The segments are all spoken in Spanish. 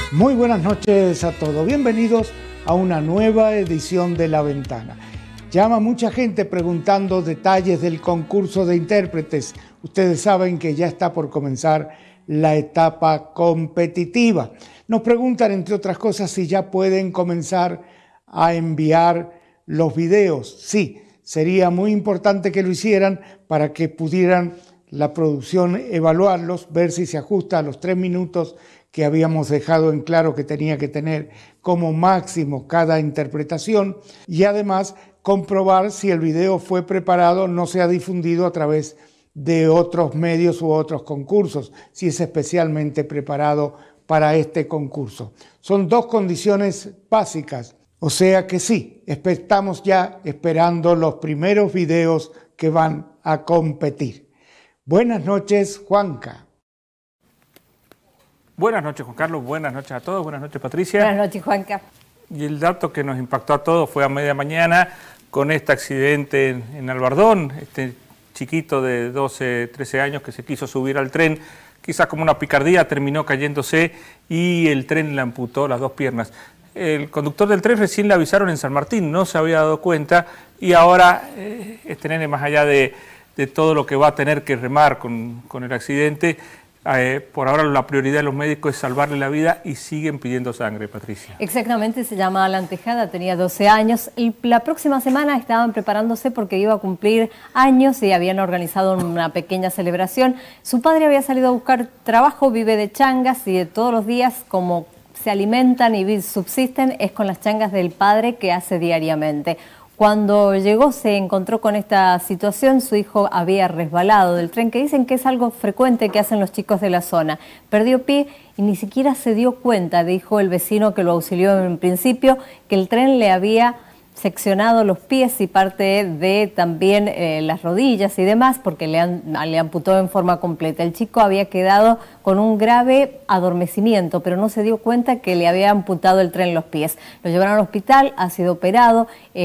Muy buenas noches a todos, bienvenidos a una nueva edición de La Ventana. Llama mucha gente preguntando detalles del concurso de intérpretes. Ustedes saben que ya está por comenzar la etapa competitiva. Nos preguntan, entre otras cosas, si ya pueden comenzar a enviar los videos. Sí, sería muy importante que lo hicieran para que pudieran la producción evaluarlos, ver si se ajusta a los 3 minutos que habíamos dejado en claro que tenía que tener como máximo cada interpretación, y además comprobar si el video fue preparado, no se ha difundido a través de otros medios u otros concursos, si es especialmente preparado para este concurso. Son 2 condiciones básicas, o sea que sí, estamos ya esperando los primeros videos que van a competir. Buenas noches, Juanca. Buenas noches, Juan Carlos. Buenas noches a todos. Buenas noches, Patricia. Buenas noches, Juanca. Y el dato que nos impactó a todos fue a media mañana con este accidente en Albardón, este chiquito de 12, 13 años que se quiso subir al tren, quizás como una picardía, terminó cayéndose y el tren le amputó las 2 piernas. El conductor del tren recién le avisaron en San Martín, no se había dado cuenta, y ahora este nene, más allá de todo lo que va a tener que remar con el accidente, por ahora la prioridad de los médicos es salvarle la vida y siguen pidiendo sangre, Patricia. Exactamente, se llama Alan Tejada, tenía 12 años. La próxima semana estaban preparándose porque iba a cumplir años y habían organizado una pequeña celebración. Su padre había salido a buscar trabajo, vive de changas y de todos los días, como se alimentan y subsisten, es con las changas del padre que hace diariamente. Cuando llegó se encontró con esta situación, su hijo había resbalado del tren, que dicen que es algo frecuente que hacen los chicos de la zona. Perdió pie y ni siquiera se dio cuenta, dijo el vecino que lo auxilió en principio, que el tren le había seccionado los pies y parte de también las rodillas y demás, porque le amputó en forma completa. El chico había quedado con un grave adormecimiento, pero no se dio cuenta que le había amputado el tren los pies. Lo llevaron al hospital, ha sido operado.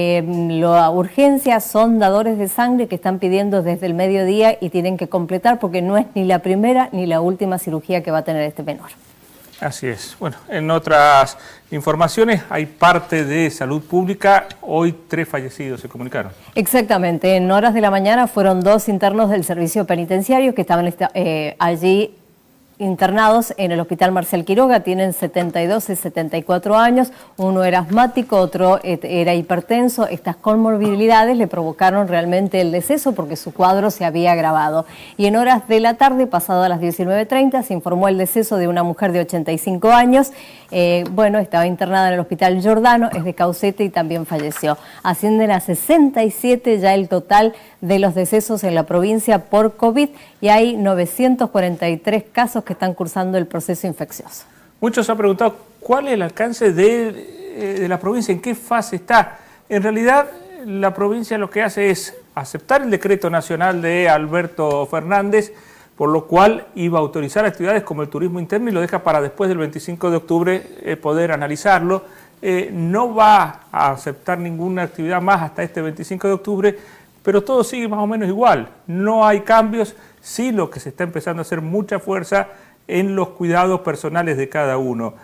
La urgencia son dadores de sangre que están pidiendo desde el mediodía y tienen que completar porque no es ni la primera ni la última cirugía que va a tener este menor. Así es. Bueno, en otras informaciones hay parte de salud pública. Hoy 3 fallecidos se comunicaron. Exactamente. En horas de la mañana fueron 2 internos del servicio penitenciario que estaban allí internados en el Hospital Marcial Quiroga, tienen 72 y 74 años, uno era asmático, otro era hipertenso. Estas comorbilidades le provocaron realmente el deceso porque su cuadro se había agravado. Y en horas de la tarde, pasado a las 19:30, se informó el deceso de una mujer de 85 años, estaba internada en el Hospital Giordano, es de Caucete y también falleció. Ascienden a 67 ya el total de los decesos en la provincia por COVID y hay 943 casos que están cursando el proceso infeccioso. Muchos han preguntado cuál es el alcance de la provincia, en qué fase está. En realidad, la provincia lo que hace es aceptar el decreto nacional de Alberto Fernández, por lo cual iba a autorizar actividades como el turismo interno y lo deja para después del 25 de octubre poder analizarlo. No va a aceptar ninguna actividad más hasta este 25 de octubre, pero todo sigue más o menos igual. No hay cambios, sí lo que se está empezando a hacer mucha fuerza en los cuidados personales de cada uno.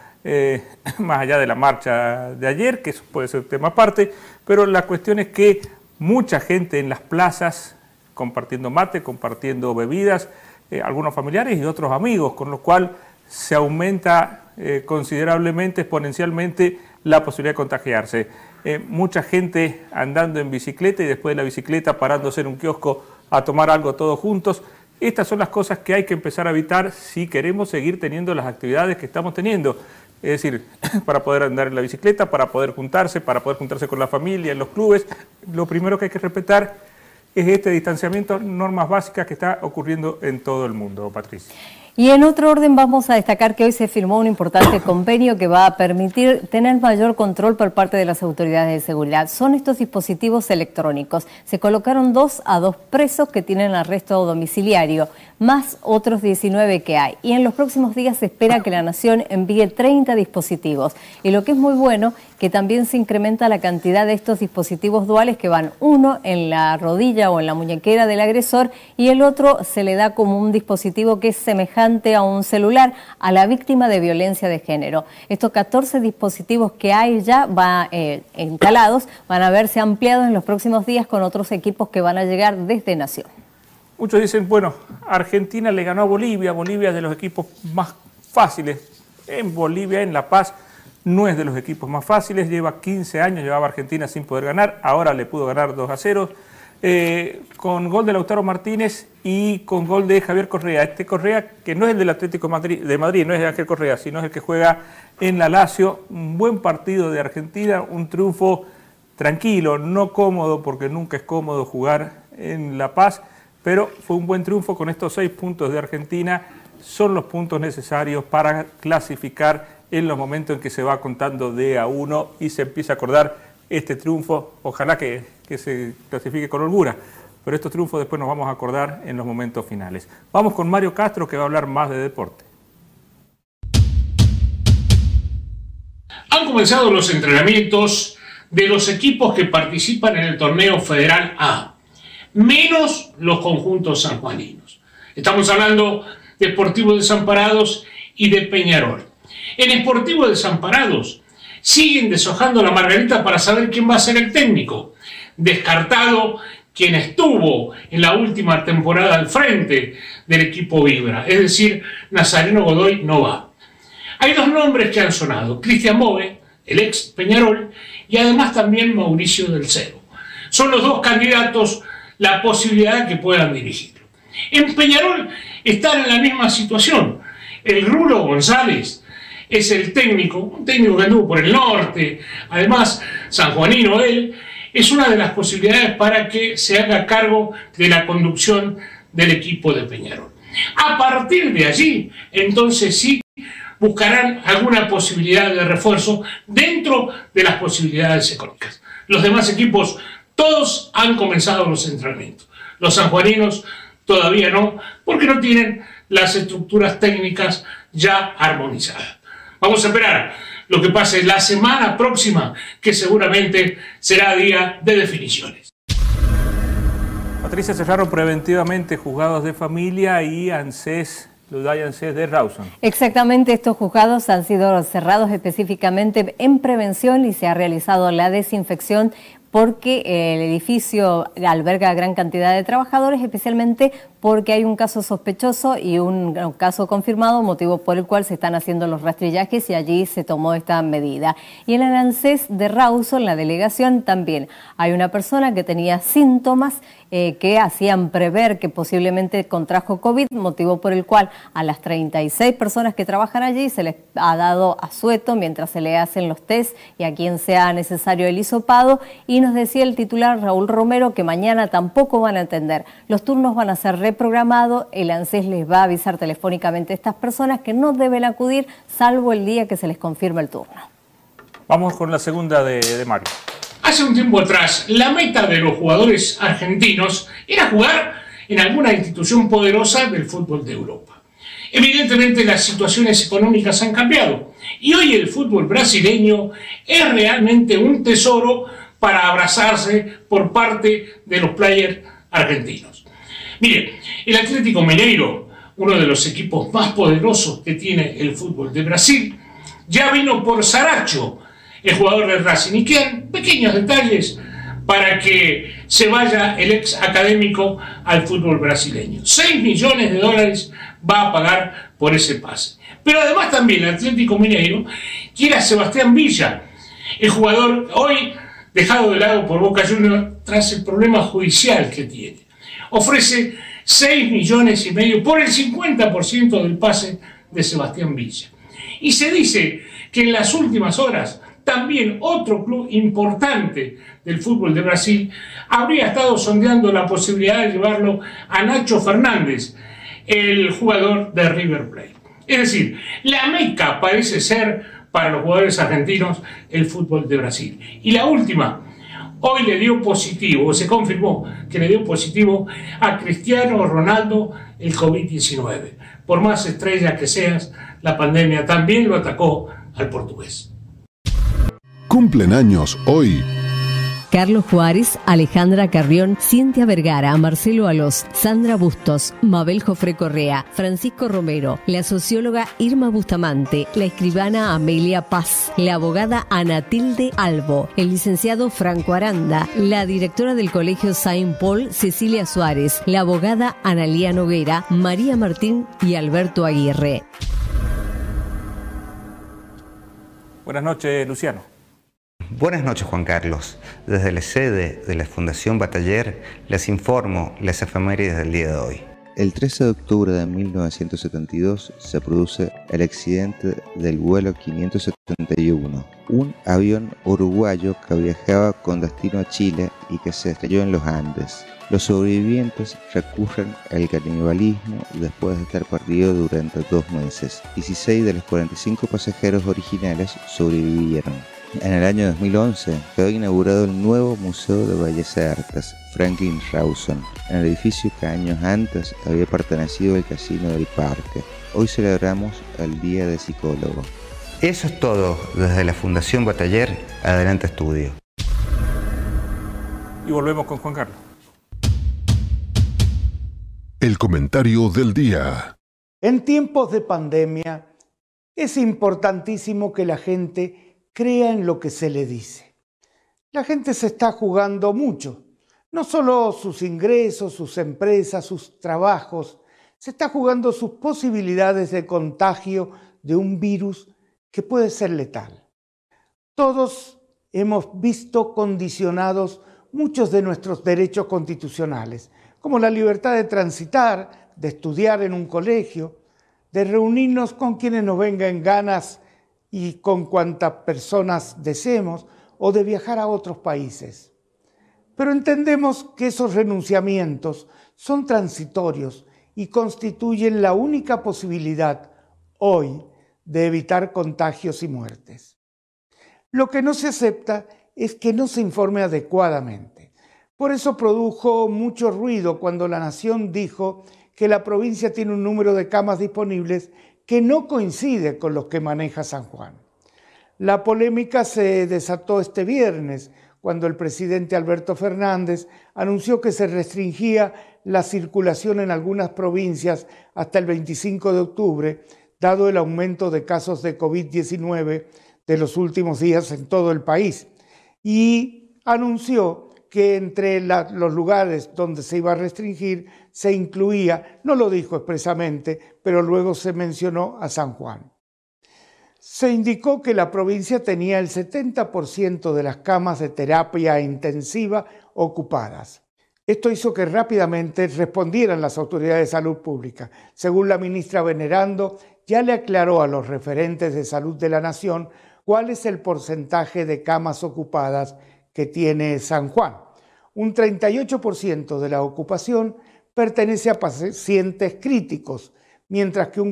Más allá de la marcha de ayer, que eso puede ser tema aparte, pero la cuestión es que mucha gente en las plazas compartiendo mate, compartiendo bebidas, algunos familiares y otros amigos, con lo cual se aumenta considerablemente, exponencialmente, la posibilidad de contagiarse. Mucha gente andando en bicicleta y después de la bicicleta parándose en un kiosco a tomar algo todos juntos. Estas son las cosas que hay que empezar a evitar si queremos seguir teniendo las actividades que estamos teniendo. Es decir, para poder andar en la bicicleta, para poder juntarse con la familia, en los clubes, lo primero que hay que respetar es este distanciamiento, normas básicas que está ocurriendo en todo el mundo, Patricia. Y en otro orden vamos a destacar que hoy se firmó un importante convenio que va a permitir tener mayor control por parte de las autoridades de seguridad. Son estos dispositivos electrónicos. Se colocaron 2 a 2 presos que tienen arresto domiciliario, más otros 19 que hay. Y en los próximos días se espera que la Nación envíe 30 dispositivos. Y lo que es muy bueno, que también se incrementa la cantidad de estos dispositivos duales que van uno en la rodilla o en la muñequera del agresor y el otro se le da como un dispositivo que es semejante semejante a un celular a la víctima de violencia de género. Estos 14 dispositivos que hay ya instalados van a verse ampliados en los próximos días con otros equipos que van a llegar desde Nación. Muchos dicen, bueno, Argentina le ganó a Bolivia, Bolivia es de los equipos más fáciles. En Bolivia, en La Paz, no es de los equipos más fáciles, lleva 15 años, llevaba Argentina sin poder ganar, ahora le pudo ganar 2-0, con gol de Lautaro Martínez y con gol de Javier Correa. Este Correa, que no es el del Atlético de Madrid, no es Ángel Correa, sino es el que juega en la Lazio. Un buen partido de Argentina, un triunfo tranquilo, no cómodo, porque nunca es cómodo jugar en La Paz, pero fue un buen triunfo con estos 6 puntos de Argentina. Son los puntos necesarios para clasificar en los momentos en que se va contando de a 1 y se empieza a acordar este triunfo. Ojalá que se clasifique con holgura, pero estos triunfos después nos vamos a acordar en los momentos finales. Vamos con Mario Castro, que va a hablar más de deporte. Han comenzado los entrenamientos de los equipos que participan en el torneo Federal A, menos los conjuntos sanjuaninos. Estamos hablando de Sportivo Desamparados y de Peñarol. En Sportivo Desamparados siguen deshojando la margarita para saber quién va a ser el técnico. Descartado quien estuvo en la última temporada al frente del equipo Vibra, es decir, Nazareno Godoy no va. Hay 2 nombres que han sonado, Cristian Bove, el ex Peñarol, y además también Mauricio del Cero. Son los 2 candidatos la posibilidad de que puedan dirigirlo. En Peñarol están en la misma situación. El Rulo González es el técnico, un técnico que anduvo por el norte, además sanjuanino él, es una de las posibilidades para que se haga cargo de la conducción del equipo de Peñarol. A partir de allí, entonces sí, buscarán alguna posibilidad de refuerzo dentro de las posibilidades económicas. Los demás equipos, todos han comenzado los entrenamientos. Los sanjuaninos todavía no, porque no tienen las estructuras técnicas ya armonizadas. Vamos a esperar lo que pase la semana próxima, que seguramente será día de definiciones. Patricia, cerraron preventivamente juzgados de familia y ANSES, Luday ANSES de Rawson. Exactamente, estos juzgados han sido cerrados específicamente en prevención y se ha realizado la desinfección porque el edificio alberga gran cantidad de trabajadores, especialmente porque hay un caso sospechoso y un caso confirmado, motivo por el cual se están haciendo los rastrillajes y allí se tomó esta medida. Y en el ANSES de Rawson, en la delegación, también hay una persona que tenía síntomas que hacían prever que posiblemente contrajo COVID, motivo por el cual a las 36 personas que trabajan allí se les ha dado asueto mientras se le hacen los test y a quien sea necesario el hisopado. Y nos decía el titular Raúl Romero que mañana tampoco van a atender. Los turnos van a ser reprogramados, el ANSES les va a avisar telefónicamente a estas personas que no deben acudir salvo el día que se les confirme el turno. Vamos con la segunda de Mario. Hace un tiempo atrás, la meta de los jugadores argentinos era jugar en alguna institución poderosa del fútbol de Europa. Evidentemente las situaciones económicas han cambiado y hoy el fútbol brasileño es realmente un tesoro para abrazarse por parte de los players argentinos. Mire, el Atlético Mineiro, uno de los equipos más poderosos que tiene el fútbol de Brasil, ya vino por Saracho, el jugador del Racing, y quedan pequeños detalles para que se vaya el ex académico al fútbol brasileño. 6 millones de dólares va a pagar por ese pase. Pero además también el Atlético Mineiro quiere a Sebastián Villa, el jugador hoy dejado de lado por Boca Juniors tras el problema judicial que tiene. Ofrece 6,5 millones por el 50% del pase de Sebastián Villa. Y se dice que en las últimas horas también otro club importante del fútbol de Brasil habría estado sondeando la posibilidad de llevarlo a Nacho Fernández, el jugador de River Plate. Es decir, la meca parece ser para los jugadores argentinos el fútbol de Brasil. Y la última, hoy le dio positivo, o se confirmó que le dio positivo a Cristiano Ronaldo el COVID-19. Por más estrella que seas, la pandemia también lo atacó al portugués. Cumplen años hoy Carlos Juárez, Alejandra Carrión, Cintia Vergara, Marcelo Alós, Sandra Bustos, Mabel Jofré Correa, Francisco Romero, la socióloga Irma Bustamante, la escribana Amelia Paz, la abogada Ana Tilde Albo, el licenciado Franco Aranda, la directora del Colegio Saint Paul, Cecilia Suárez, la abogada Analía Noguera, María Martín y Alberto Aguirre. Buenas noches, Luciano. Buenas noches, Juan Carlos. Desde la sede de la Fundación Bataller les informo las efemérides del día de hoy. El 13 de octubre de 1972 se produce el accidente del vuelo 571, un avión uruguayo que viajaba con destino a Chile y que se estrelló en los Andes. Los sobrevivientes recurren al canibalismo después de estar perdido durante 2 meses. 16 de los 45 pasajeros originales sobrevivieron. En el año 2011 quedó inaugurado el nuevo Museo de Bellas Artes Franklin Rawson, en el edificio que años antes había pertenecido al Casino del Parque. Hoy celebramos el Día del Psicólogo. Eso es todo desde la Fundación Bataller. Adelante, estudio. Y volvemos con Juan Carlos. El comentario del día. En tiempos de pandemia es importantísimo que la gente crea en lo que se le dice. La gente se está jugando mucho, no solo sus ingresos, sus empresas, sus trabajos, se está jugando sus posibilidades de contagio de un virus que puede ser letal. Todos hemos visto condicionados muchos de nuestros derechos constitucionales, como la libertad de transitar, de estudiar en un colegio, de reunirnos con quienes nos vengan ganas y con cuantas personas deseemos, o de viajar a otros países. Pero entendemos que esos renunciamientos son transitorios y constituyen la única posibilidad hoy de evitar contagios y muertes. Lo que no se acepta es que no se informe adecuadamente. Por eso produjo mucho ruido cuando La Nación dijo que la provincia tiene un número de camas disponibles que no coincide con los que maneja San Juan. La polémica se desató este viernes, cuando el presidente Alberto Fernández anunció que se restringía la circulación en algunas provincias hasta el 25 de octubre, dado el aumento de casos de COVID-19 de los últimos días en todo el país. Y anunció que entre los lugares donde se iba a restringir se incluía, no lo dijo expresamente, pero luego se mencionó a San Juan. Se indicó que la provincia tenía el 70% de las camas de terapia intensiva ocupadas. Esto hizo que rápidamente respondieran las autoridades de salud pública. Según la ministra Venerando, ya le aclaró a los referentes de salud de la Nación cuál es el porcentaje de camas ocupadas que tiene San Juan. Un 38% de la ocupación pertenece a pacientes críticos, mientras que un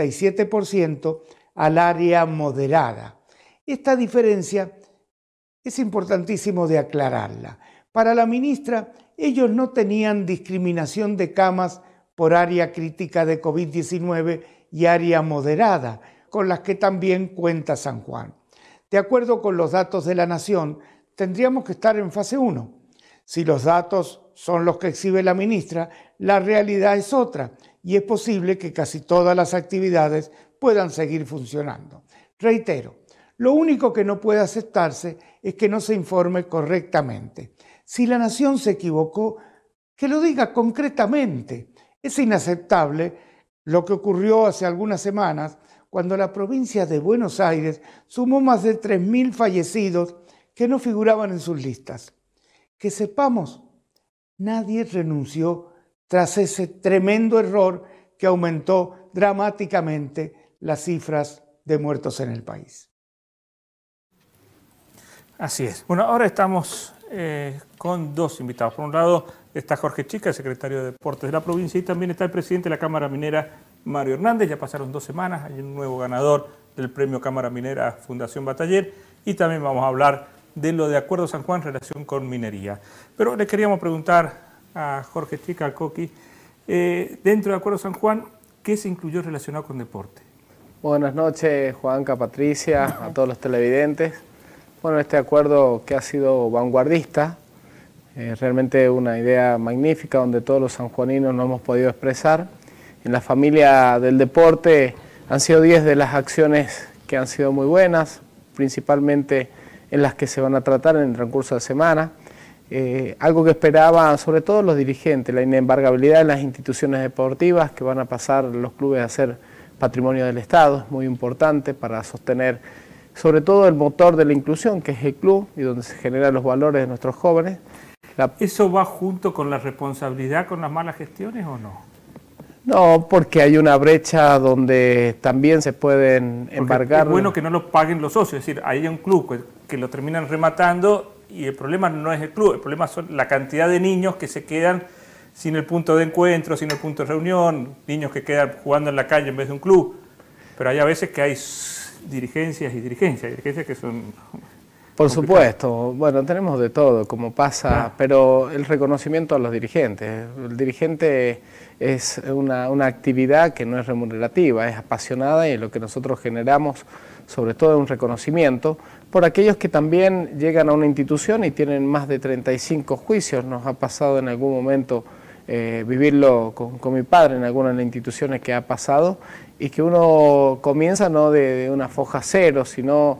47% al área moderada. Esta diferencia es importantísimo de aclararla. Para la ministra, ellos no tenían discriminación de camas por área crítica de COVID-19 y área moderada, con las que también cuenta San Juan. De acuerdo con los datos de la Nación, tendríamos que estar en fase 1. Si los datos son los que exhibe la ministra, la realidad es otra y es posible que casi todas las actividades puedan seguir funcionando. Reitero, lo único que no puede aceptarse es que no se informe correctamente. Si la Nación se equivocó, que lo diga concretamente. Es inaceptable lo que ocurrió hace algunas semanas cuando la provincia de Buenos Aires sumó más de 3.000 fallecidos que no figuraban en sus listas. Que sepamos, nadie renunció tras ese tremendo error que aumentó dramáticamente las cifras de muertos en el país. Así es. Bueno, ahora estamos con dos invitados. Por un lado está Jorge Chica, el secretario de Deportes de la provincia, y también está el presidente de la Cámara Minera, Mario Hernández. Ya pasaron 2 semanas, hay un nuevo ganador del premio Cámara Minera Fundación Bataller, y también vamos a hablar de lo de Acuerdo San Juan en relación con minería. Pero le queríamos preguntar a Jorge Chica, al Coqui, dentro de Acuerdo San Juan, ¿qué se incluyó relacionado con deporte? Buenas noches, Juanca, Patricia, a todos los televidentes. Bueno, este acuerdo que ha sido vanguardista, realmente una idea magnífica donde todos los sanjuaninos nos hemos podido expresar. En la familia del deporte han sido 10 de las acciones que han sido muy buenas, principalmente en las que se van a tratar en el transcurso de la semana. Algo que esperaban sobre todo los dirigentes, la inembargabilidad de las instituciones deportivas, que van a pasar los clubes a ser patrimonio del Estado, es muy importante para sostener sobre todo el motor de la inclusión, que es el club y donde se generan los valores de nuestros jóvenes. ¿Eso va junto con la responsabilidad con las malas gestiones o no? No, porque hay una brecha donde también se pueden embargar. Es bueno que no lo paguen los socios, es decir, hay un club que lo terminan rematando y el problema no es el club, el problema son la cantidad de niños que se quedan sin el punto de encuentro, sin el punto de reunión, niños que quedan jugando en la calle en vez de un club. Pero hay a veces que hay dirigencias que son... Por supuesto, bueno, tenemos de todo, como pasa, pero el reconocimiento a los dirigentes. El dirigente es una actividad que no es remunerativa, es apasionada, y lo que nosotros generamos sobre todo es un reconocimiento por aquellos que también llegan a una institución y tienen más de 35 juicios. Nos ha pasado en algún momento vivirlo con mi padre en algunas de las instituciones que ha pasado, y que uno comienza no de una foja cero, sino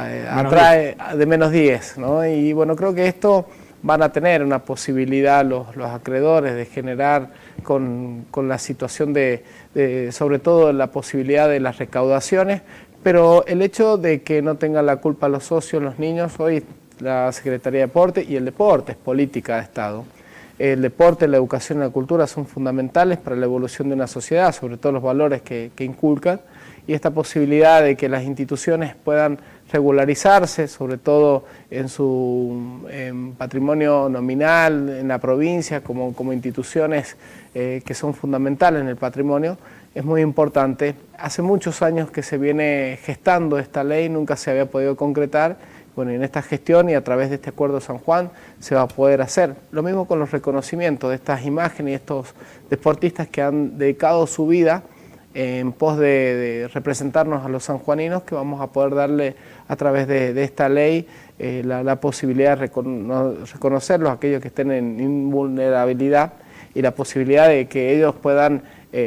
atrae de menos 10, ¿no? Y bueno, creo que esto van a tener una posibilidad los acreedores de generar con la situación de sobre todo la posibilidad de las recaudaciones, pero el hecho de que no tengan la culpa los socios, los niños, hoy la Secretaría de Deporte, y el deporte es política de Estado. El deporte, la educación y la cultura son fundamentales para la evolución de una sociedad, sobre todo los valores que inculcan, y esta posibilidad de que las instituciones puedan regularizarse, sobre todo en su patrimonio nominal, en la provincia, como instituciones que son fundamentales en el patrimonio, es muy importante. Hace muchos años que se viene gestando esta ley, nunca se había podido concretar. Bueno, en esta gestión y a través de este Acuerdo San Juan se va a poder hacer. Lo mismo con los reconocimientos de estas imágenes y estos deportistas que han dedicado su vida en pos de representarnos a los sanjuaninos, que vamos a poder darle a través de esta ley la posibilidad de reconocerlos, aquellos que estén en invulnerabilidad, y la posibilidad de que ellos puedan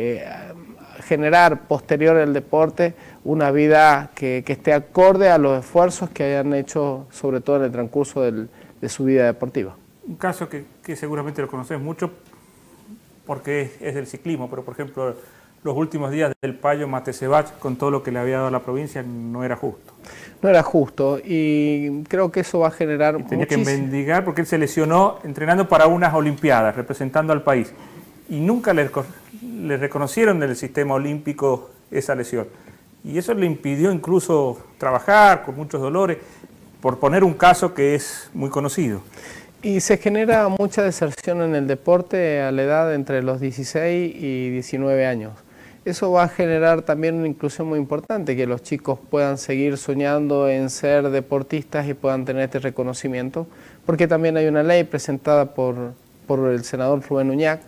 generar posterior al deporte una vida que esté acorde a los esfuerzos que hayan hecho, sobre todo en el transcurso de su vida deportiva. Un caso que seguramente lo conoces mucho porque es del ciclismo, pero por ejemplo los últimos días del Payo Matesebach, con todo lo que le había dado a la provincia, no era justo. No era justo, y creo que eso va a generar tenía que mendigar porque él se lesionó entrenando para unas Olimpiadas, representando al país, y nunca le reconocieron del sistema olímpico esa lesión. Y eso le impidió incluso trabajar con muchos dolores, por poner un caso que es muy conocido. Y se genera mucha deserción en el deporte a la edad entre los 16 y 19 años. Eso va a generar también una inclusión muy importante, que los chicos puedan seguir soñando en ser deportistas y puedan tener este reconocimiento, porque también hay una ley presentada por el senador Rubén Uñac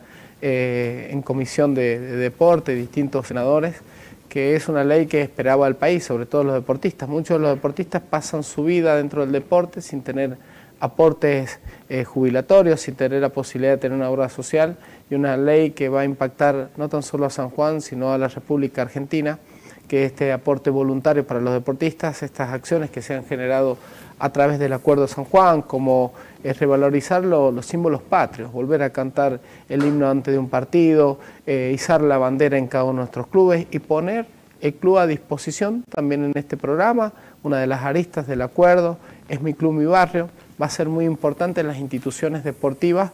en comisión de deporte, distintos senadores, que es una ley que esperaba el país, sobre todo los deportistas. Muchos de los deportistas pasan su vida dentro del deporte sin tener aportes jubilatorios, sin tener la posibilidad de tener una obra social, y una ley que va a impactar no tan solo a San Juan, sino a la República Argentina, que este aporte voluntario para los deportistas, estas acciones que se han generado a través del Acuerdo San Juan, como revalorizar los símbolos patrios, volver a cantar el himno antes de un partido, izar la bandera en cada uno de nuestros clubes y poner el club a disposición también en este programa. Una de las aristas del acuerdo es Mi Club, Mi Barrio. Va a ser muy importante en las instituciones deportivas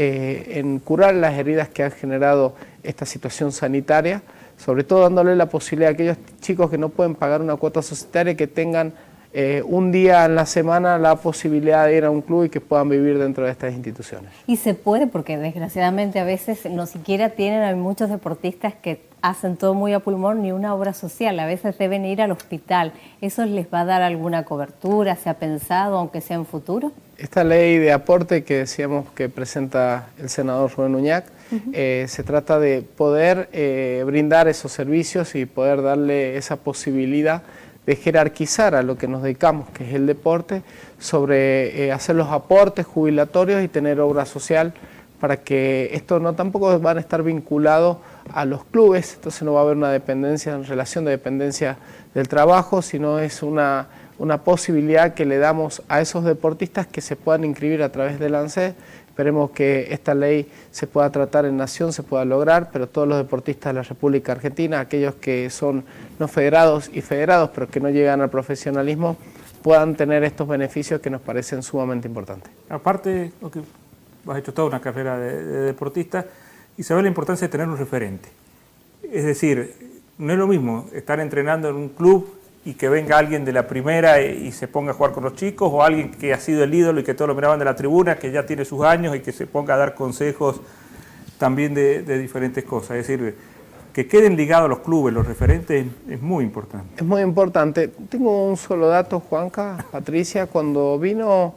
en curar las heridas que han generado esta situación sanitaria, sobre todo dándole la posibilidad a aquellos chicos que no pueden pagar una cuota societaria, que tengan un día en la semana la posibilidad de ir a un club y que puedan vivir dentro de estas instituciones. Y se puede, porque desgraciadamente a veces no siquiera tienen, hay muchos deportistas que hacen todo muy a pulmón, ni una obra social, a veces deben ir al hospital. ¿Eso les va a dar alguna cobertura? ¿Se ha pensado, aunque sea en futuro? Esta ley de aporte que decíamos que presenta el senador Rubén Uñac, se trata de poder brindar esos servicios y poder darle esa posibilidad jerarquizar a lo que nos dedicamos, que es el deporte, sobre hacer los aportes jubilatorios y tener obra social, para que esto no tampoco van a estar vinculados a los clubes, entonces no va a haber una dependencia, en relación de dependencia del trabajo, sino es una posibilidad que le damos a esos deportistas que se puedan inscribir a través del ANSES. Esperemos que esta ley se pueda tratar en Nación, se pueda lograr, pero todos los deportistas de la República Argentina, aquellos que son no federados y federados, pero que no llegan al profesionalismo, puedan tener estos beneficios que nos parecen sumamente importantes. Aparte, has hecho toda una carrera de deportista y sabes la importancia de tener un referente. Es decir, no es lo mismo estar entrenando en un club y que venga alguien de la primera y se ponga a jugar con los chicos, o alguien que ha sido el ídolo y que todos lo miraban de la tribuna, que ya tiene sus años y que se ponga a dar consejos también de diferentes cosas. Es decir, que queden ligados a los clubes, los referentes, es muy importante. Es muy importante. Tengo un solo dato, Juanca, Patricia, cuando vino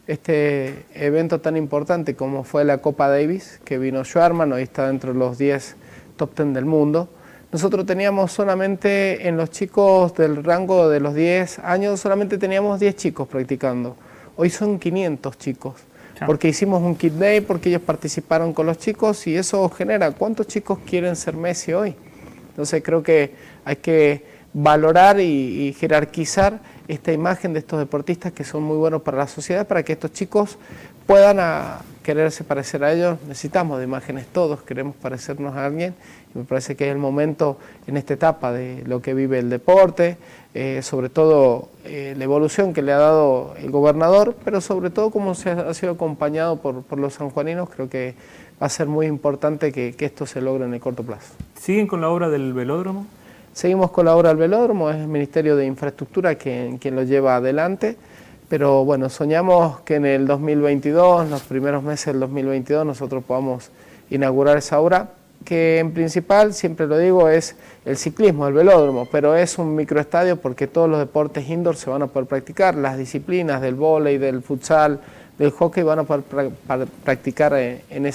este evento tan importante como fue la Copa Davis, que vino Schwarman, hoy está dentro de los 10 top 10 del mundo. Nosotros teníamos solamente en los chicos del rango de los 10 años, solamente teníamos 10 chicos practicando. Hoy son 500 chicos, porque hicimos un Kid Day, porque ellos participaron con los chicos y eso genera, ¿cuántos chicos quieren ser Messi hoy? Entonces creo que hay que valorar y jerarquizar esta imagen de estos deportistas que son muy buenos para la sociedad, para que estos chicos puedan quererse parecer a ellos. Necesitamos de imágenes todos, queremos parecernos a alguien. Me parece que es el momento en esta etapa de lo que vive el deporte, sobre todo la evolución que le ha dado el gobernador, pero sobre todo como ha sido acompañado por los sanjuaninos. Creo que va a ser muy importante que esto se logre en el corto plazo. ¿Siguen con la obra del velódromo? Seguimos con la obra del velódromo, es el Ministerio de Infraestructura quien lo lleva adelante, pero bueno, soñamos que en el 2022, los primeros meses del 2022, nosotros podamos inaugurar esa obra, que en principal, siempre lo digo, es el ciclismo, el velódromo, pero es un microestadio porque todos los deportes indoor se van a poder practicar, las disciplinas del vóley, del futsal, del hockey van a poder practicar en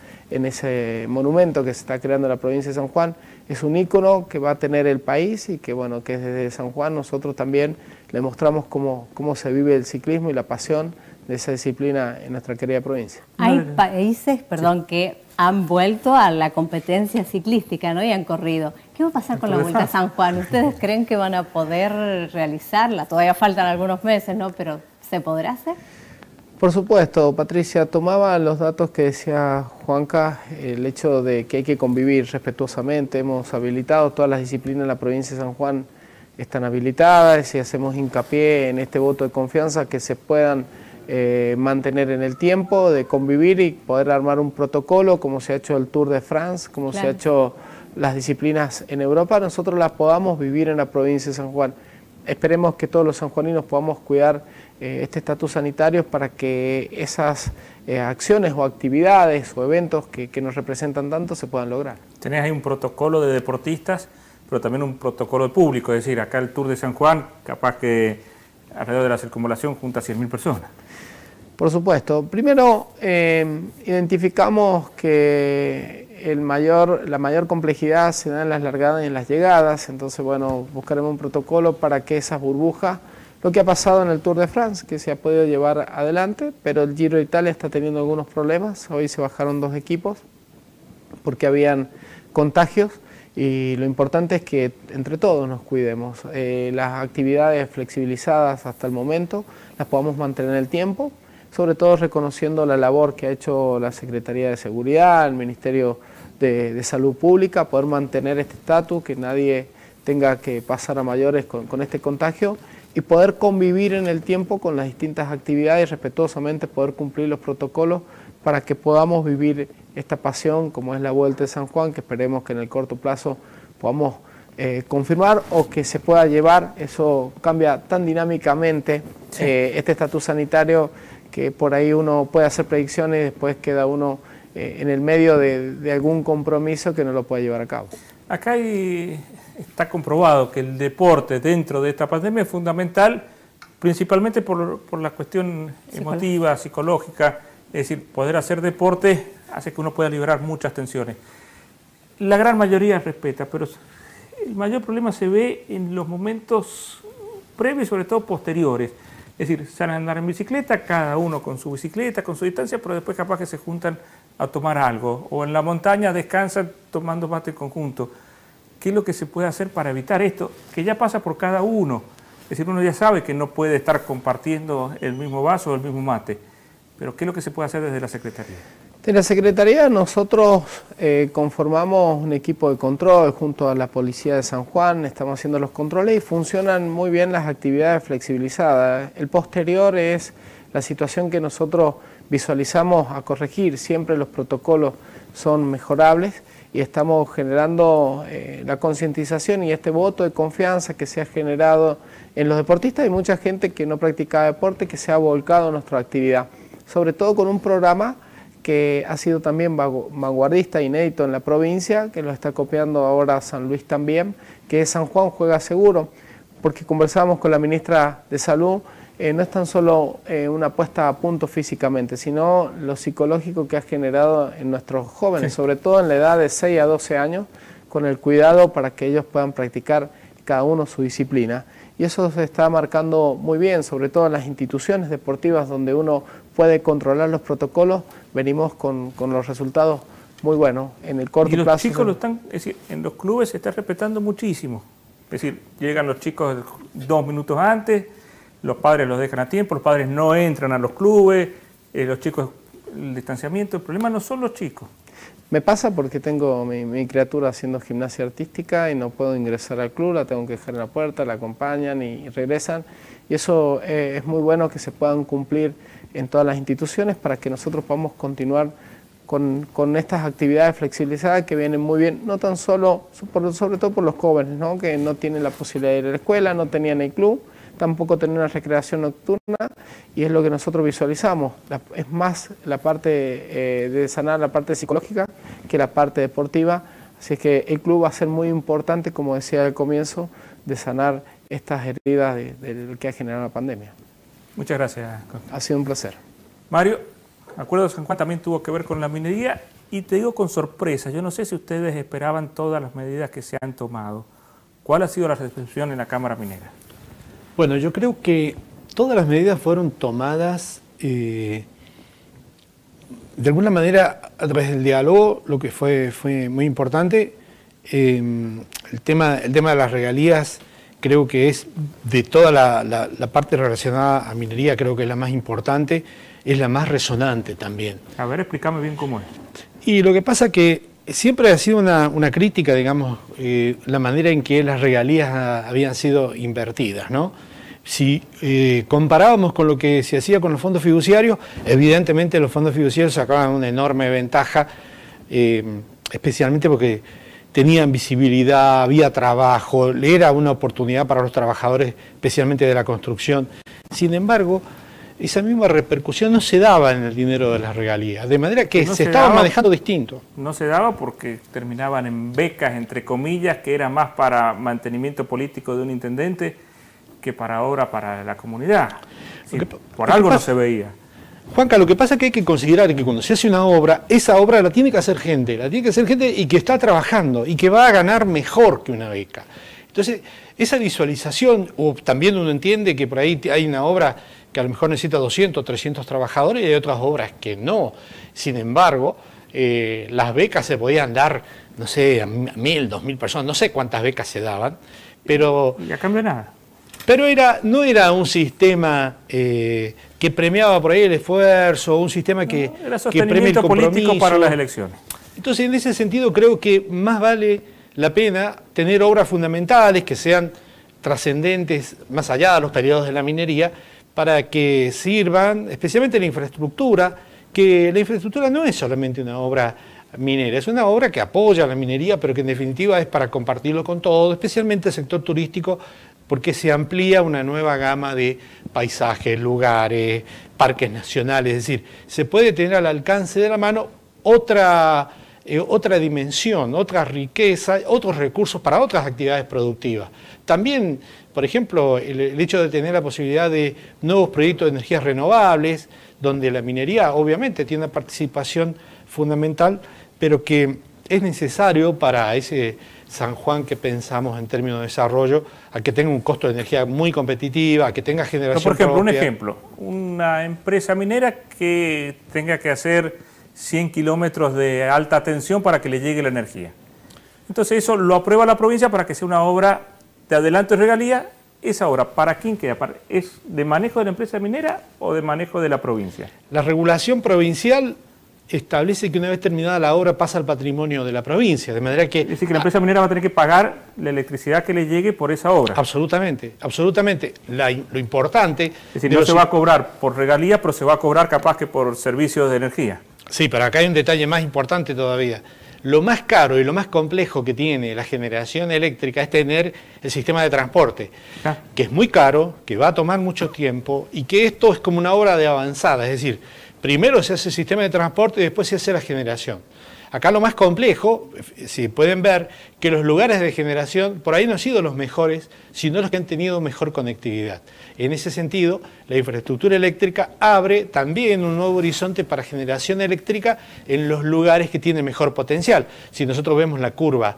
ese monumento que se está creando en la provincia de San Juan. Es un ícono que va a tener el país y que bueno, que desde San Juan nosotros también le mostramos cómo se vive el ciclismo y la pasión de esa disciplina en nuestra querida provincia. Hay países, que han vuelto a la competencia ciclística, ¿no? Y han corrido. ¿Qué va a pasar con la Vuelta a San Juan? ¿Ustedes creen que van a poder realizarla? Todavía faltan algunos meses, ¿no? Pero ¿se podrá hacer? Por supuesto, Patricia, tomaba los datos que decía Juanca, el hecho de que hay que convivir respetuosamente. Hemos habilitado todas las disciplinas en la provincia de San Juan, están habilitadas y hacemos hincapié en este voto de confianza que se puedan mantener en el tiempo, de convivir y poder armar un protocolo como se ha hecho el Tour de France, como se ha hecho las disciplinas en Europa, nosotros las podamos vivir en la provincia de San Juan. Esperemos que todos los sanjuaninos podamos cuidar este estatus sanitario para que esas acciones o actividades o eventos que nos representan tanto se puedan lograr. Tenés ahí un protocolo de deportistas, pero también un protocolo de público, es decir, acá el Tour de San Juan, capaz que alrededor de la circunvalación junta 100.000 personas. Por supuesto. Primero, identificamos que la mayor complejidad se da en las largadas y en las llegadas, entonces bueno, buscaremos un protocolo para que esas burbujas, lo que ha pasado en el Tour de France, que se ha podido llevar adelante, pero el Giro de Italia está teniendo algunos problemas, hoy se bajaron 2 equipos porque habían contagios y lo importante es que entre todos nos cuidemos, las actividades flexibilizadas hasta el momento las podamos mantener en el tiempo, sobre todo reconociendo la labor que ha hecho la Secretaría de Seguridad, el Ministerio de Salud Pública, poder mantener este estatus, que nadie tenga que pasar a mayores con este contagio y poder convivir en el tiempo con las distintas actividades y respetuosamente poder cumplir los protocolos para que podamos vivir esta pasión como es la Vuelta de San Juan, que esperemos que en el corto plazo podamos confirmar o que se pueda llevar. Eso cambia tan dinámicamente este estatus sanitario que por ahí uno puede hacer predicciones y después queda uno en el medio de algún compromiso que no lo puede llevar a cabo. Acá está comprobado que el deporte dentro de esta pandemia es fundamental, principalmente por la cuestión emotiva, psicológica, es decir, poder hacer deporte hace que uno pueda liberar muchas tensiones. La gran mayoría respeta, pero el mayor problema se ve en los momentos previos y sobre todo posteriores. Es decir, salen a andar en bicicleta, cada uno con su bicicleta, con su distancia, pero después capaz que se juntan a tomar algo. O en la montaña descansan tomando mate en conjunto. ¿Qué es lo que se puede hacer para evitar esto? Que ya pasa por cada uno. Es decir, uno ya sabe que no puede estar compartiendo el mismo vaso o el mismo mate. Pero ¿qué es lo que se puede hacer desde la Secretaría? De la Secretaría nosotros conformamos un equipo de control junto a la Policía de San Juan, estamos haciendo los controles y funcionan muy bien las actividades flexibilizadas. El posterior es la situación que nosotros visualizamos a corregir, siempre los protocolos son mejorables y estamos generando la concientización y este voto de confianza que se ha generado en los deportistas y mucha gente que no practicaba deporte que se ha volcado a nuestra actividad, sobre todo con un programa que ha sido también vanguardista, inédito en la provincia, que lo está copiando ahora San Luis también, que es San Juan Juega Seguro, porque conversábamos con la ministra de Salud, no es tan solo una puesta a punto físicamente, sino lo psicológico que ha generado en nuestros jóvenes, sobre todo en la edad de 6 a 12 años, con el cuidado para que ellos puedan practicar cada uno su disciplina. Y eso se está marcando muy bien, sobre todo en las instituciones deportivas donde uno puede controlar los protocolos, venimos con los resultados muy buenos. En el corto plazo. Y los chicos lo están, es decir, en los clubes se está respetando muchísimo. Es decir, llegan los chicos 2 minutos antes, los padres los dejan a tiempo, los padres no entran a los clubes, los chicos, el distanciamiento, el problema no son los chicos. Me pasa porque tengo mi criatura haciendo gimnasia artística y no puedo ingresar al club, la tengo que dejar en la puerta, la acompañan y regresan. Y eso es muy bueno que se puedan cumplir en todas las instituciones para que nosotros podamos continuar con estas actividades flexibilizadas que vienen muy bien, no tan solo, sobre todo por los jóvenes, ¿no? Que no tienen la posibilidad de ir a la escuela, no tenían el club, tampoco tener una recreación nocturna y es lo que nosotros visualizamos. Es más la parte de sanar la parte psicológica que la parte deportiva, así es que el club va a ser muy importante, como decía al comienzo, de sanar estas heridas de que ha generado la pandemia. Muchas gracias. Ha sido un placer. Mario, Acuerdo de San Juan también tuvo que ver con la minería y te digo con sorpresa, yo no sé si ustedes esperaban todas las medidas que se han tomado. ¿Cuál ha sido la recepción en la Cámara Minera? Bueno, yo creo que todas las medidas fueron tomadas de alguna manera a través del diálogo, lo que fue muy importante. El tema de las regalías creo que es de toda la parte relacionada a minería, creo que es la más importante, es la más resonante también. A ver, explícame bien cómo es. Y lo que pasa que siempre ha sido una crítica, digamos, la manera en que las regalías habían sido invertidas, ¿no? Si comparábamos con lo que se hacía con los fondos fiduciarios, evidentemente los fondos fiduciarios sacaban una enorme ventaja, especialmente porque tenían visibilidad, había trabajo, era una oportunidad para los trabajadores, especialmente de la construcción. Sin embargo, esa misma repercusión no se daba en el dinero de las regalías, de manera que se estaba manejando distinto. No se daba porque terminaban en becas, entre comillas, que era más para mantenimiento político de un intendente que para obra para la comunidad. Sí, por algo no se veía. Juanca, lo que pasa es que hay que considerar que cuando se hace una obra, esa obra la tiene que hacer gente, y que está trabajando y que va a ganar mejor que una beca. Entonces, esa visualización, o también uno entiende que por ahí hay una obra que a lo mejor necesita 200, 300 trabajadores y hay otras obras que no. Sin embargo, las becas se podían dar, no sé, a 1.000, 2.000 personas, no sé cuántas becas se daban, pero... Y a cambio de nada. Pero no era un sistema que premiaba por ahí el esfuerzo, un sistema que premia el compromiso político para las elecciones. Entonces, en ese sentido, creo que más vale la pena tener obras fundamentales que sean trascendentes más allá de los periodos de la minería, para que sirvan, especialmente la infraestructura, que la infraestructura no es solamente una obra minera, es una obra que apoya la minería, pero que en definitiva es para compartirlo con todo, especialmente el sector turístico, porque se amplía una nueva gama de paisajes, lugares, parques nacionales, es decir, se puede tener al alcance de la mano otra dimensión, otra riqueza, otros recursos para otras actividades productivas. También, por ejemplo, el hecho de tener la posibilidad de nuevos proyectos de energías renovables, donde la minería obviamente tiene una participación fundamental, pero que es necesario para ese San Juan que pensamos en términos de desarrollo, a que tenga un costo de energía muy competitiva, a que tenga generación por ejemplo, propia. un ejemplo, una empresa minera que tenga que hacer 100 kilómetros de alta tensión para que le llegue la energía. Entonces eso lo aprueba la provincia para que sea una obra de adelanto de regalía. ¿Esa obra para quién queda? ¿Es de manejo de la empresa minera o de manejo de la provincia? La regulación provincial establece que una vez terminada la obra pasa al patrimonio de la provincia, de manera que... Es decir, que la empresa minera va a tener que pagar la electricidad que le llegue por esa obra. Absolutamente, absolutamente. Lo importante... Es decir, no se va a cobrar por regalía, pero se va a cobrar capaz que por servicios de energía. Sí, pero acá hay un detalle más importante todavía. Lo más caro y lo más complejo que tiene la generación eléctrica es tener el sistema de transporte, que es muy caro, que va a tomar mucho tiempo y que esto es como una obra de avanzada, es decir, primero se hace el sistema de transporte y después se hace la generación. Acá lo más complejo, si pueden ver, que los lugares de generación por ahí no han sido los mejores, sino los que han tenido mejor conectividad. En ese sentido, la infraestructura eléctrica abre también un nuevo horizonte para generación eléctrica en los lugares que tienen mejor potencial. Si nosotros vemos la curva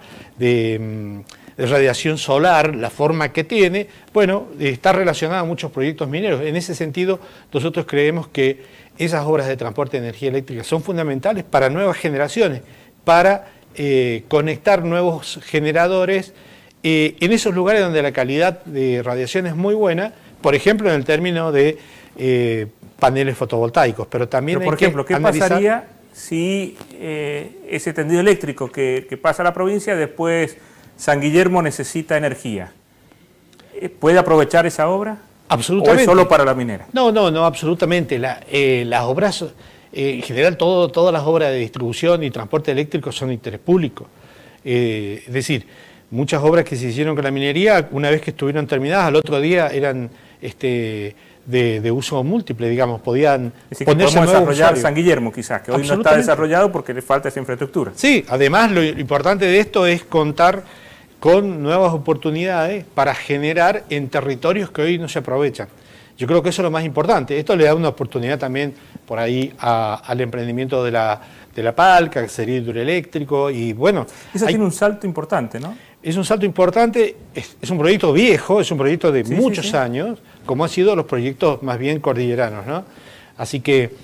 de radiación solar, la forma que tiene, bueno, está relacionada a muchos proyectos mineros. En ese sentido, nosotros creemos que esas obras de transporte de energía eléctrica son fundamentales para nuevas generaciones, para conectar nuevos generadores en esos lugares donde la calidad de radiación es muy buena, por ejemplo, en el término de paneles fotovoltaicos, pero también por ejemplo, ¿qué pasaría si ese tendido eléctrico que pasa a la provincia, después San Guillermo necesita energía? ¿Puede aprovechar esa obra? Absolutamente. ¿O es solo para la minera? No, absolutamente. Las obras, en general, todas las obras de distribución y transporte eléctrico son de interés público. Es decir, muchas obras que se hicieron con la minería, una vez que estuvieron terminadas, al otro día eran de uso múltiple, digamos, podían ponerse a desarrollar San Guillermo quizás, que hoy no está desarrollado porque le falta esa infraestructura. Sí, además lo importante de esto es contar con nuevas oportunidades para generar en territorios que hoy no se aprovechan. Yo creo que eso es lo más importante. Esto le da una oportunidad también por ahí al emprendimiento de la Palca, que sería hidroeléctrico, y bueno... Eso tiene un salto importante, ¿no? Es un salto importante, es un proyecto viejo, es un proyecto de muchos años, como han sido los proyectos más bien cordilleranos, ¿no? Así que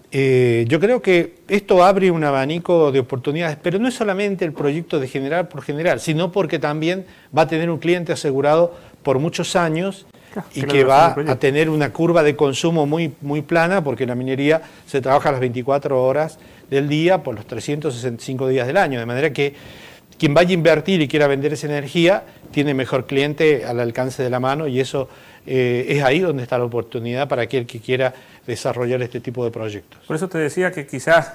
yo creo que esto abre un abanico de oportunidades, pero no es solamente el proyecto de generar por generar, sino porque también va a tener un cliente asegurado por muchos años y que va a tener una curva de consumo muy plana, porque la minería se trabaja las 24 horas del día por los 365 días del año, de manera que quien vaya a invertir y quiera vender esa energía tiene mejor cliente al alcance de la mano, y eso es ahí donde está la oportunidad para aquel que quiera desarrollar este tipo de proyectos. Por eso te decía que quizás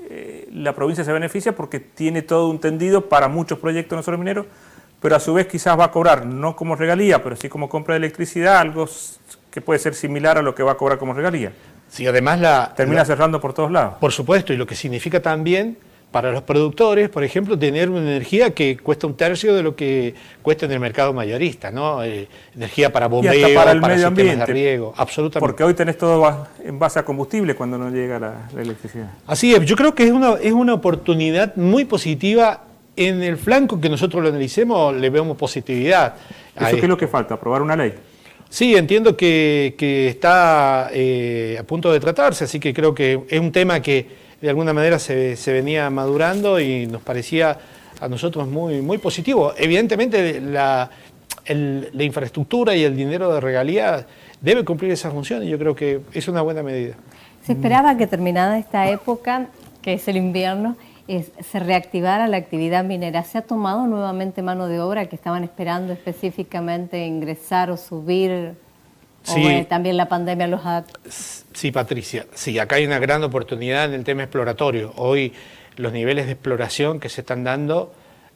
la provincia se beneficia porque tiene todo un tendido para muchos proyectos no solo mineros, pero a su vez quizás va a cobrar, no como regalía, pero sí como compra de electricidad, algo que puede ser similar a lo que va a cobrar como regalía. Sí, además termina cerrando por todos lados. Por supuesto, y lo que significa también para los productores, por ejemplo, tener una energía que cuesta un tercio de lo que cuesta en el mercado mayorista, ¿no? Energía para bombeo, y hasta para el para medio sistemas ambiente, de riego, absolutamente. Porque hoy tenés todo en base a combustible cuando no llega la electricidad. Así es, yo creo que es una oportunidad muy positiva. En el flanco que nosotros lo analicemos le vemos positividad. ¿Eso qué es lo que falta? ¿Aprobar una ley? Sí, entiendo que está a punto de tratarse, así que creo que es un tema que de alguna manera se venía madurando y nos parecía a nosotros muy positivo. Evidentemente la infraestructura y el dinero de regalía debe cumplir esa función, y yo creo que es una buena medida. Se esperaba que terminada esta época, que es el invierno, se reactivara la actividad minera. ¿Se ha tomado nuevamente mano de obra que estaban esperando específicamente ingresar o subir? Sí. ¿O también la pandemia los ha...? Sí, Patricia. Sí, acá hay una gran oportunidad en el tema exploratorio. Hoy los niveles de exploración que se están dando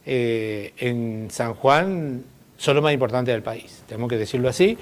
en San Juan son los más importantes del país. Tenemos que decirlo así.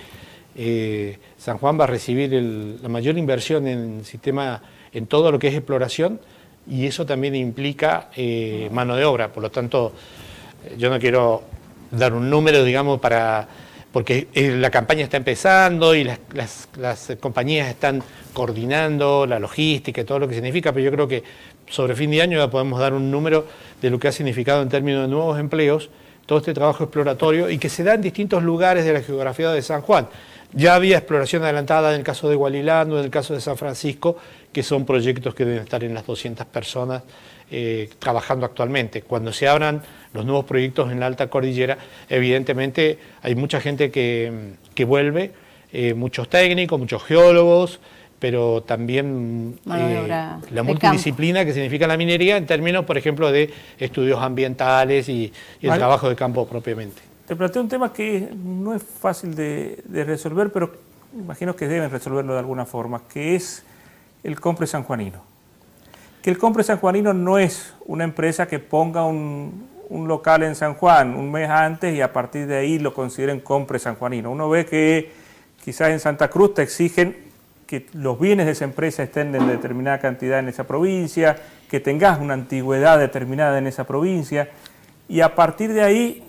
San Juan va a recibir la mayor inversión en todo lo que es exploración, y eso también implica mano de obra. Por lo tanto, yo no quiero dar un número, digamos, porque la campaña está empezando y las compañías están coordinando la logística y todo lo que significa, pero yo creo que sobre fin de año ya podemos dar un número de lo que ha significado en términos de nuevos empleos todo este trabajo exploratorio y que se da en distintos lugares de la geografía de San Juan. Ya había exploración adelantada en el caso de Gualilando, en el caso de San Francisco, que son proyectos que deben estar en las 200 personas trabajando actualmente. Cuando se abran los nuevos proyectos en la Alta Cordillera, evidentemente hay mucha gente que vuelve, muchos técnicos, muchos geólogos, pero también la multidisciplina que significa la minería en términos, por ejemplo, de estudios ambientales y el trabajo de campo propiamente. Te planteo un tema que no es fácil de resolver, pero imagino que deben resolverlo de alguna forma, que es el Compre Sanjuanino. Que el Compre Sanjuanino no es una empresa que ponga un local en San Juan un mes antes y a partir de ahí lo consideren Compre Sanjuanino. Uno ve que quizás en Santa Cruz te exigen que los bienes de esa empresa estén de determinada cantidad en esa provincia, que tengas una antigüedad determinada en esa provincia y a partir de ahí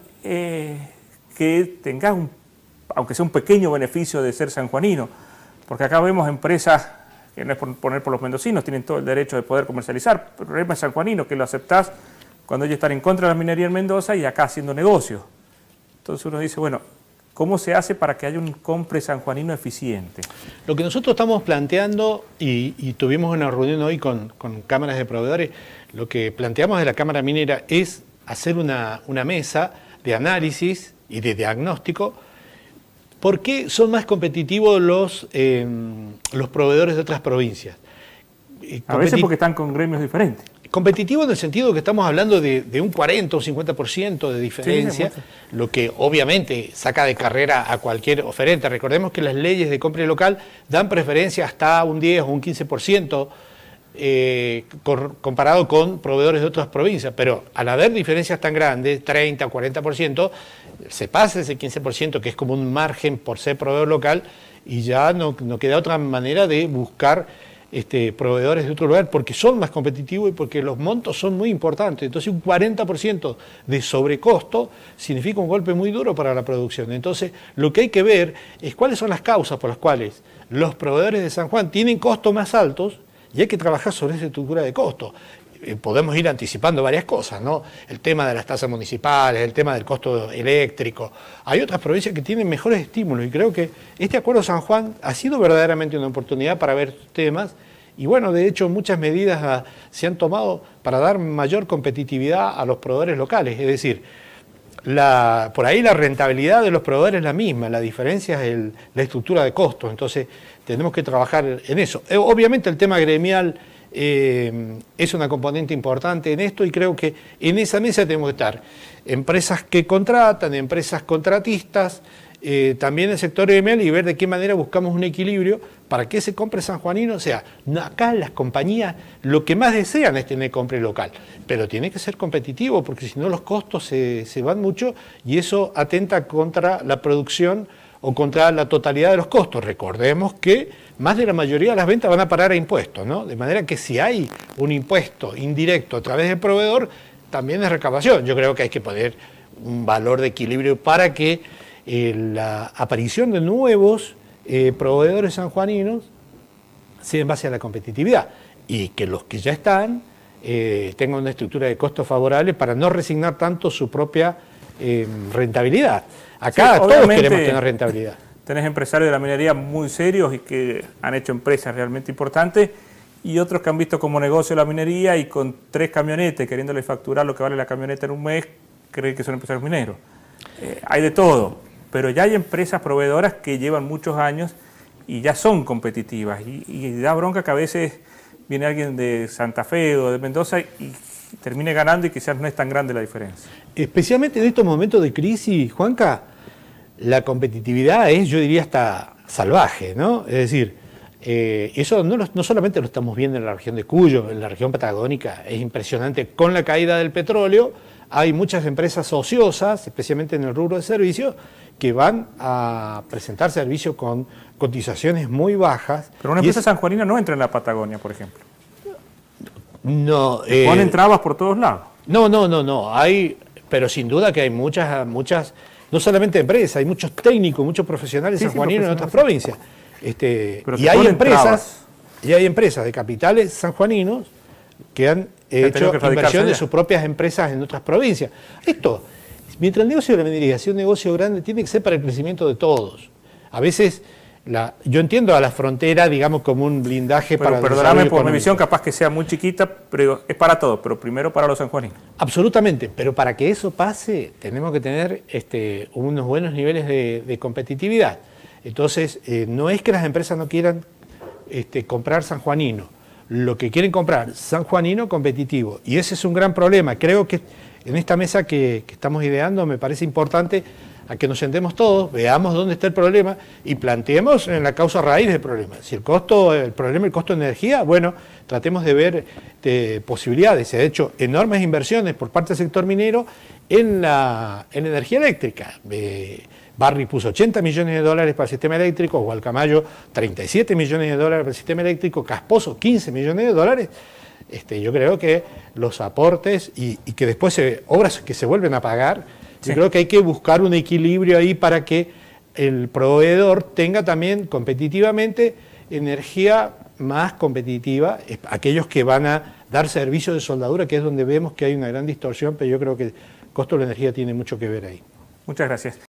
que tengas, aunque sea un pequeño beneficio de ser sanjuanino, porque acá vemos empresas que no es por poner por los mendocinos, tienen todo el derecho de poder comercializar, pero el problema es sanjuanino, que lo aceptás cuando ellos están en contra de la minería en Mendoza y acá haciendo negocio. Entonces uno dice, bueno, ¿cómo se hace para que haya un Compre sanjuanino eficiente? Lo que nosotros estamos planteando, y tuvimos una reunión hoy con cámaras de proveedores, lo que planteamos de la Cámara Minera es hacer una mesa de análisis y de diagnóstico. ¿Por qué son más competitivos los proveedores de otras provincias? A veces porque están con gremios diferentes. Competitivo en el sentido que estamos hablando de un 40 o 50% de diferencia, sí, lo que obviamente saca de carrera a cualquier oferente. Recordemos que las leyes de compra local dan preferencia hasta un 10 o un 15% comparado con proveedores de otras provincias, pero al haber diferencias tan grandes, 30 o 40%, se pasa ese 15%, que es como un margen por ser proveedor local, y ya no queda otra manera de buscar proveedores de otro lugar, porque son más competitivos y porque los montos son muy importantes. Entonces un 40% de sobrecosto significa un golpe muy duro para la producción. Entonces lo que hay que ver es cuáles son las causas por las cuales los proveedores de San Juan tienen costos más altos y hay que trabajar sobre esa estructura de costos. Podemos ir anticipando varias cosas, ¿no? El tema de las tasas municipales, el tema del costo eléctrico. Hay otras provincias que tienen mejores estímulos y creo que este Acuerdo San Juan ha sido verdaderamente una oportunidad para ver temas y bueno, de hecho muchas medidas se han tomado para dar mayor competitividad a los proveedores locales, es decir, por ahí la rentabilidad de los proveedores es la misma, la diferencia es la estructura de costos, entonces tenemos que trabajar en eso. Obviamente el tema gremial es una componente importante en esto y creo que en esa mesa tenemos que estar empresas que contratan, empresas contratistas, también el sector gremial y ver de qué manera buscamos un equilibrio para que ese Compre sanjuanino sea, acá las compañías lo que más desean es tener compre local, pero tiene que ser competitivo porque si no los costos se van mucho y eso atenta contra la producción o contra la totalidad de los costos. Recordemos que más de la mayoría de las ventas van a parar a impuestos, ¿no? De manera que si hay un impuesto indirecto a través del proveedor, también es recaudación. Yo creo que hay que poner un valor de equilibrio para que la aparición de nuevos proveedores sanjuaninos sea en base a la competitividad y que los que ya están tengan una estructura de costos favorable para no resignar tanto su propia rentabilidad. Acá sí, todos queremos tener rentabilidad. Tenés empresarios de la minería muy serios y que han hecho empresas realmente importantes y otros que han visto como negocio la minería y con 3 camionetas queriéndole facturar lo que vale la camioneta en un mes, creen que son empresarios mineros. Hay de todo, pero ya hay empresas proveedoras que llevan muchos años y ya son competitivas y da bronca que a veces viene alguien de Santa Fe o de Mendoza y termine ganando y quizás no es tan grande la diferencia. Especialmente en estos momentos de crisis, Juanca, la competitividad es, yo diría, hasta salvaje, ¿no? Es decir, eso no solamente lo estamos viendo en la región de Cuyo, en la región patagónica, es impresionante. Con la caída del petróleo, hay muchas empresas ociosas, especialmente en el rubro de servicios, que van a presentar servicios con cotizaciones muy bajas. Pero una empresa sanjuanina no entra en la Patagonia, por ejemplo. No. Ponen trabas por todos lados. No. Pero sin duda que hay muchas, no solamente empresas, hay muchos técnicos, muchos profesionales sanjuaninos en otras provincias. Y hay empresas de capitales sanjuaninos que han hecho inversión de sus propias empresas en otras provincias. Esto, Mientras el negocio de la minería sea un negocio grande, tiene que ser para el crecimiento de todos. A veces, yo entiendo a la frontera, digamos, como un blindaje para el desarrollo perdóname por económico. mi visión, capaz que sea muy chiquita, pero es para todos, pero primero para los sanjuaninos. Absolutamente, pero para que eso pase, tenemos que tener unos buenos niveles de competitividad. Entonces, no es que las empresas no quieran comprar sanjuanino, lo que quieren comprar, sanjuanino competitivo. Y ese es un gran problema. Creo que en esta mesa que estamos ideando me parece importante a que nos sentemos todos, veamos dónde está el problema y planteemos en la causa raíz del problema. Si el costo de energía, bueno, tratemos de ver posibilidades. Se han hecho enormes inversiones por parte del sector minero en energía eléctrica. Barry puso 80 millones de dólares para el sistema eléctrico, Gualcamayo 37 millones de dólares para el sistema eléctrico, Casposo 15 millones de dólares. Yo creo que los aportes y que después obras que se vuelven a pagar, sí. Yo creo que hay que buscar un equilibrio ahí para que el proveedor tenga también competitivamente energía más competitiva, aquellos que van a dar servicio de soldadura, que es donde vemos que hay una gran distorsión, pero yo creo que el costo de la energía tiene mucho que ver ahí. Muchas gracias.